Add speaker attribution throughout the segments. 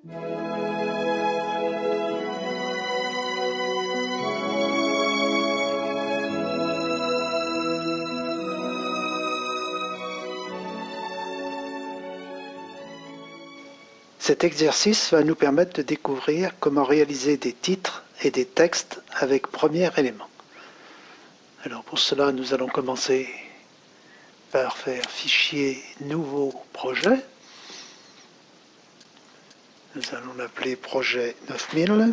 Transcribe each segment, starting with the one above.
Speaker 1: Cet exercice va nous permettre de découvrir comment réaliser des titres et des textes avec premier élément. Alors pour cela, nous allons commencer par faire fichier nouveau projet. Nous allons l'appeler projet 9000.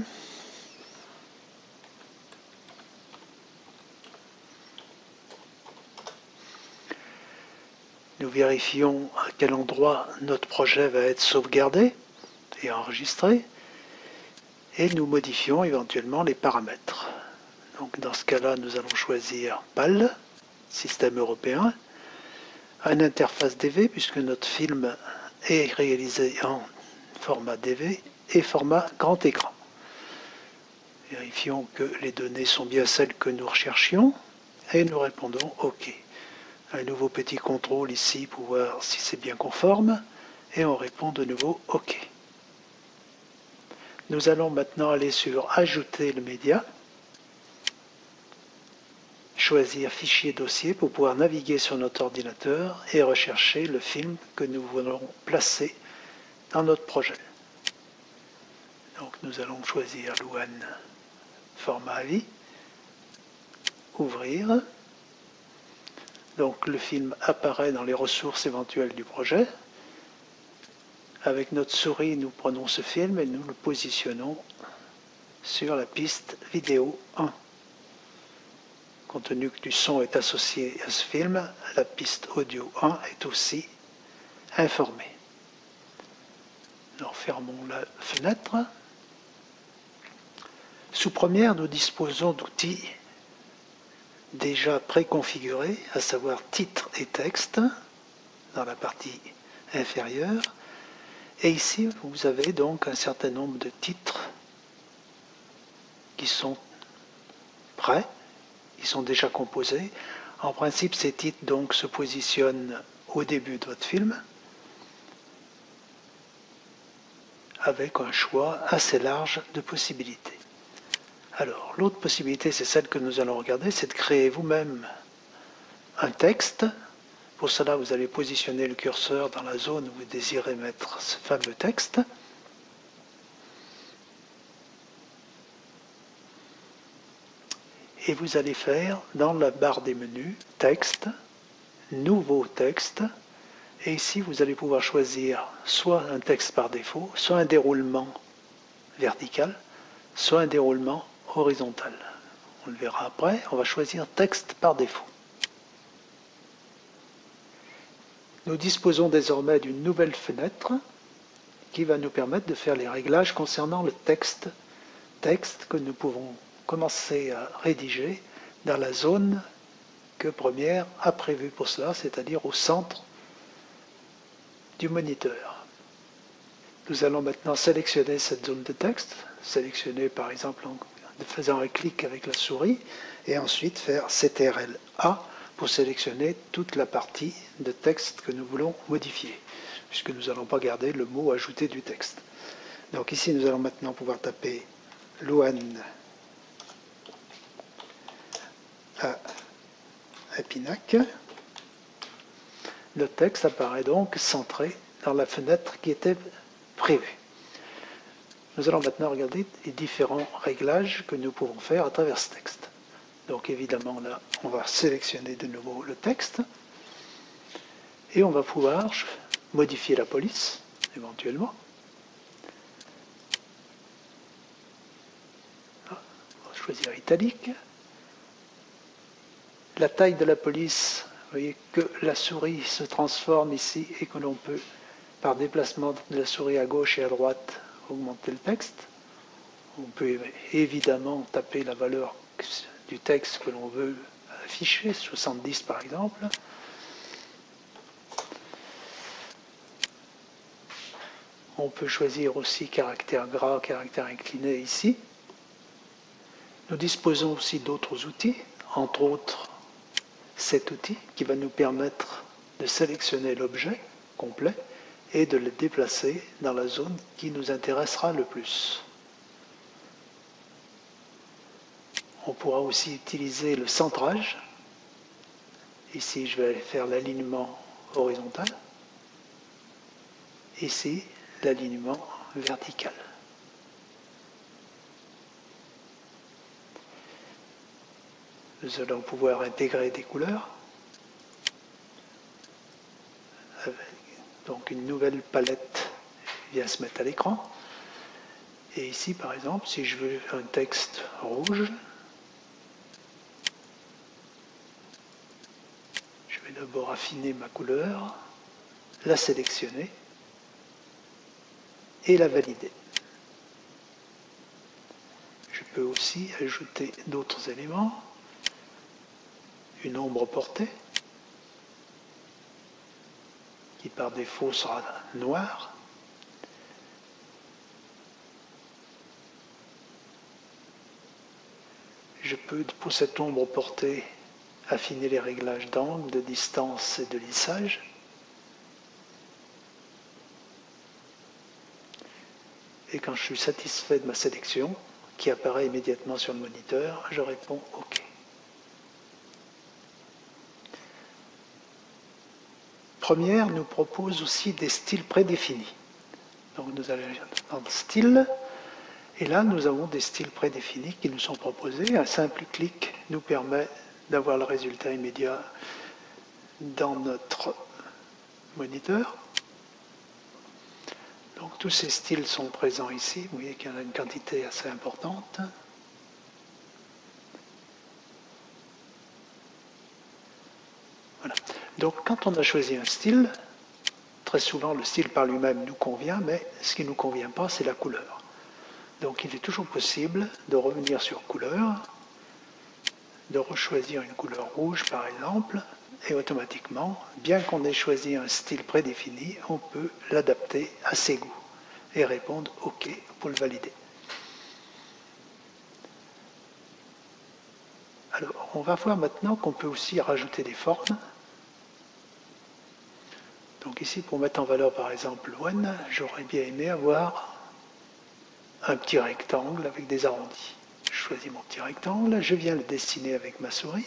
Speaker 1: Nous vérifions à quel endroit notre projet va être sauvegardé et enregistré, et nous modifions éventuellement les paramètres. Donc dans ce cas-là, nous allons choisir PAL, système européen, une interface DV, puisque notre film est réalisé en format DV et format grand écran. Vérifions que les données sont bien celles que nous recherchions, et nous répondons OK. Un nouveau petit contrôle ici pour voir si c'est bien conforme, et on répond de nouveau OK. Nous allons maintenant aller sur Ajouter le média, choisir Fichier dossier pour pouvoir naviguer sur notre ordinateur et rechercher le film que nous voulons placer dans notre projet. Donc nous allons choisir Louan format AVI, ouvrir. Donc le film apparaît dans les ressources éventuelles du projet. Avec notre souris, nous prenons ce film et nous le positionnons sur la piste vidéo 1. Compte tenu que du son est associé à ce film, la piste audio 1 est aussi informée. Alors fermons la fenêtre. Sous Première, nous disposons d'outils déjà préconfigurés, à savoir titre et texte, dans la partie inférieure. Et ici, vous avez donc un certain nombre de titres qui sont prêts, qui sont déjà composés. En principe, ces titres donc se positionnent au début de votre film, avec un choix assez large de possibilités. Alors, l'autre possibilité, c'est celle que nous allons regarder, c'est de créer vous-même un texte. Pour cela, vous allez positionner le curseur dans la zone où vous désirez mettre ce fameux texte. Et vous allez faire, dans la barre des menus, Texte, Nouveau texte. Et ici, vous allez pouvoir choisir soit un texte par défaut, soit un déroulement vertical, soit un déroulement horizontal. On le verra après. On va choisir Texte par défaut. Nous disposons désormais d'une nouvelle fenêtre qui va nous permettre de faire les réglages concernant le texte que nous pouvons commencer à rédiger dans la zone que Première a prévue pour cela, c'est-à-dire au centre du moniteur. Nous allons maintenant sélectionner cette zone de texte, sélectionner par exemple en faisant un clic avec la souris, et ensuite faire CTRL-A pour sélectionner toute la partie de texte que nous voulons modifier, puisque nous n'allons pas garder le mot ajouté du texte. Donc ici, nous allons maintenant pouvoir taper Louan à Épinac. Le texte apparaît donc centré dans la fenêtre qui était prévue. Nous allons maintenant regarder les différents réglages que nous pouvons faire à travers ce texte. Donc évidemment là, on va sélectionner de nouveau le texte et on va pouvoir modifier la police éventuellement. On va choisir italique. La taille de la police, vous voyez que la souris se transforme ici et que l'on peut, par déplacement de la souris à gauche et à droite, augmenter le texte. On peut évidemment taper la valeur du texte que l'on veut afficher, 70 par exemple. On peut choisir aussi caractère gras, caractère incliné ici. Nous disposons aussi d'autres outils, entre autres cet outil qui va nous permettre de sélectionner l'objet complet et de le déplacer dans la zone qui nous intéressera le plus. On pourra aussi utiliser le centrage. Ici, je vais faire l'alignement horizontal. Ici, l'alignement vertical. Nous allons pouvoir intégrer des couleurs. Donc une nouvelle palette vient se mettre à l'écran. Et ici, par exemple, si je veux un texte rouge, je vais d'abord affiner ma couleur, la sélectionner et la valider. Je peux aussi ajouter d'autres éléments, une ombre portée, qui par défaut sera noire. Je peux, pour cette ombre portée, affiner les réglages d'angle, de distance et de lissage. Et quand je suis satisfait de ma sélection, qui apparaît immédiatement sur le moniteur, je réponds OK. Première nous propose aussi des styles prédéfinis. Donc nous allons dans le style, et là nous avons des styles prédéfinis qui nous sont proposés. Un simple clic nous permet d'avoir le résultat immédiat dans notre moniteur. Donc tous ces styles sont présents ici. Vous voyez qu'il y en a une quantité assez importante. Voilà. Donc quand on a choisi un style, très souvent le style par lui-même nous convient, mais ce qui ne nous convient pas, c'est la couleur. Donc il est toujours possible de revenir sur couleur, de rechoisir une couleur rouge par exemple, et automatiquement, bien qu'on ait choisi un style prédéfini, on peut l'adapter à ses goûts et répondre OK pour le valider. Alors, on va voir maintenant qu'on peut aussi rajouter des formes. Donc ici, pour mettre en valeur par exemple one, j'aurais bien aimé avoir un petit rectangle avec des arrondis. Je choisis mon petit rectangle, je viens le dessiner avec ma souris.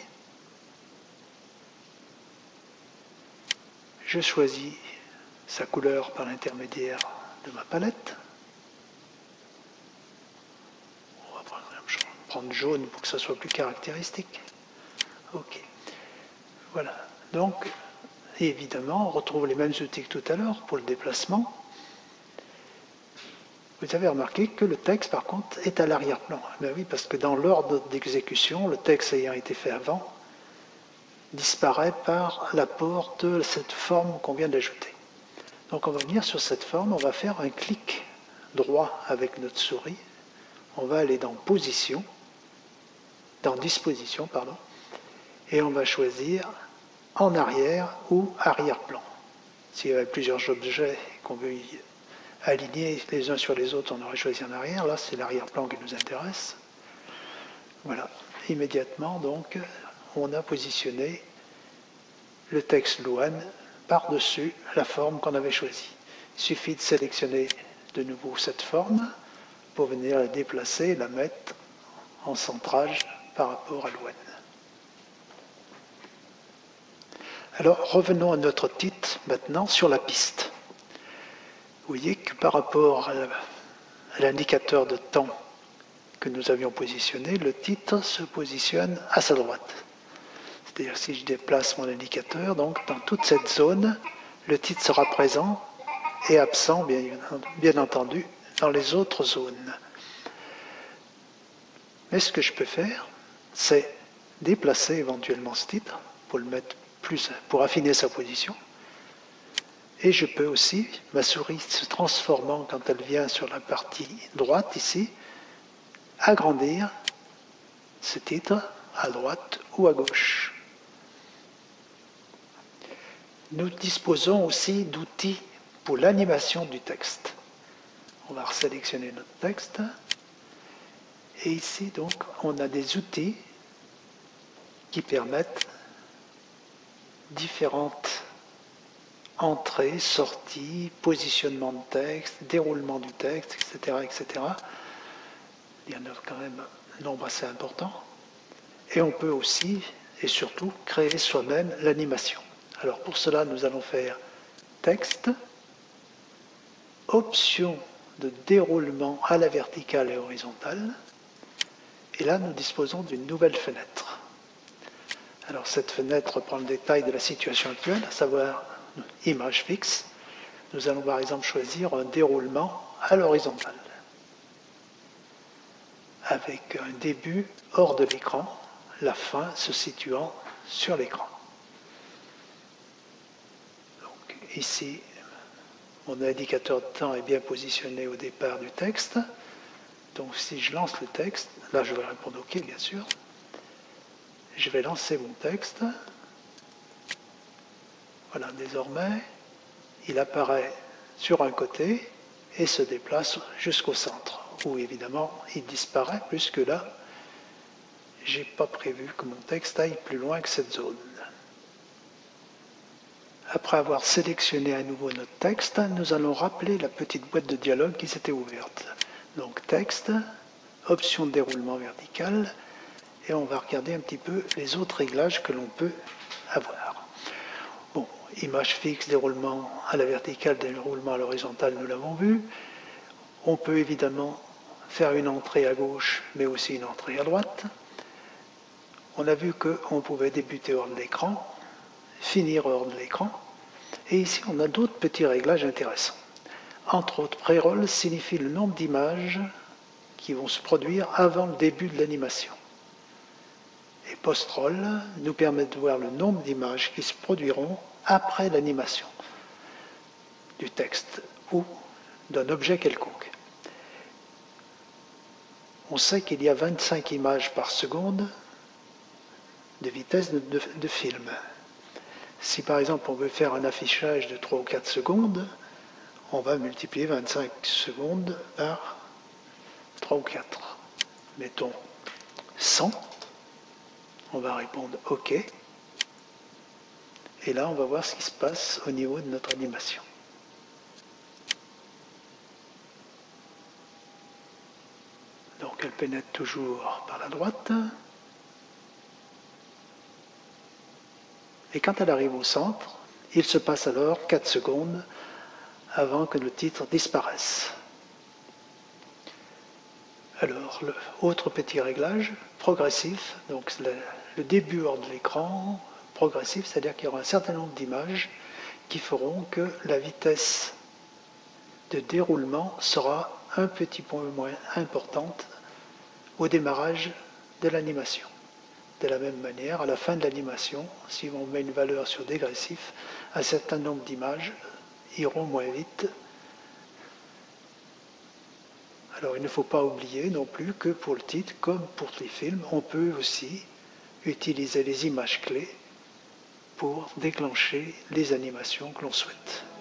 Speaker 1: Je choisis sa couleur par l'intermédiaire de ma palette. On va prendre jaune pour que ça soit plus caractéristique. OK. Voilà. Donc, évidemment, on retrouve les mêmes outils que tout à l'heure pour le déplacement. Vous avez remarqué que le texte, par contre, est à l'arrière-plan. Ben oui, parce que dans l'ordre d'exécution, le texte ayant été fait avant, disparaît par l'apport de cette forme qu'on vient d'ajouter. Donc on va venir sur cette forme, on va faire un clic droit avec notre souris. On va aller dans Position, dans Disposition, pardon, et on va choisir en arrière ou arrière-plan. S'il y avait plusieurs objets qu'on veut aligner les uns sur les autres, on aurait choisi en arrière. Là, c'est l'arrière-plan qui nous intéresse. Voilà. Immédiatement, donc, on a positionné le texte Luan par-dessus la forme qu'on avait choisie. Il suffit de sélectionner de nouveau cette forme pour venir la déplacer et la mettre en centrage par rapport à Luan. Alors, revenons à notre titre maintenant sur la piste. Vous voyez que par rapport à l'indicateur de temps que nous avions positionné, le titre se positionne à sa droite. C'est-à-dire si je déplace mon indicateur, donc dans toute cette zone, le titre sera présent et absent, bien entendu, dans les autres zones. Mais ce que je peux faire, c'est déplacer éventuellement ce titre pour le mettre pour affiner sa position. Et je peux aussi, ma souris se transformant quand elle vient sur la partie droite ici, agrandir ce titre à droite ou à gauche. Nous disposons aussi d'outils pour l'animation du texte. On va sélectionner notre texte. Et ici, donc, on a des outils qui permettent différentes entrée, sortie, positionnement de texte, déroulement du texte, etc., etc. Il y en a quand même un nombre assez important. Et on peut aussi, et surtout, créer soi-même l'animation. Alors pour cela, nous allons faire texte, option de déroulement à la verticale et horizontale. Et là, nous disposons d'une nouvelle fenêtre. Alors cette fenêtre prend le détail de la situation actuelle, à savoir image fixe. Nous allons par exemple choisir un déroulement à l'horizontale, avec un début hors de l'écran, la fin se situant sur l'écran. Donc ici, mon indicateur de temps est bien positionné au départ du texte. Donc si je lance le texte, là je vais répondre OK bien sûr. Je vais lancer mon texte. Voilà, désormais, il apparaît sur un côté et se déplace jusqu'au centre, où évidemment il disparaît, puisque là, je n'ai pas prévu que mon texte aille plus loin que cette zone. Après avoir sélectionné à nouveau notre texte, nous allons rappeler la petite boîte de dialogue qui s'était ouverte. Donc texte, option de déroulement vertical, et on va regarder un petit peu les autres réglages que l'on peut avoir. Bon, image fixe, déroulement à la verticale, déroulement à l'horizontale, nous l'avons vu. On peut évidemment faire une entrée à gauche, mais aussi une entrée à droite. On a vu qu'on pouvait débuter hors de l'écran, finir hors de l'écran. Et ici, on a d'autres petits réglages intéressants. Entre autres, pré-roll signifie le nombre d'images qui vont se produire avant le début de l'animation. Et post-roll nous permet de voir le nombre d'images qui se produiront après l'animation du texte ou d'un objet quelconque. On sait qu'il y a 25 images par seconde de vitesse de film. Si par exemple on veut faire un affichage de 3 ou 4 secondes, on va multiplier 25 secondes par 3 ou 4. Mettons 100. On va répondre OK. Et là, on va voir ce qui se passe au niveau de notre animation. Donc elle pénètre toujours par la droite. Et quand elle arrive au centre, il se passe alors 4 secondes avant que le titre disparaisse. Alors, autre petit réglage, progressif, donc le début hors de l'écran, progressif, c'est-à-dire qu'il y aura un certain nombre d'images qui feront que la vitesse de déroulement sera un petit peu moins importante au démarrage de l'animation. De la même manière, à la fin de l'animation, si on met une valeur sur dégressif, un certain nombre d'images iront moins vite. Alors il ne faut pas oublier non plus que pour le titre, comme pour les films, on peut aussi utiliser les images clés pour déclencher les animations que l'on souhaite.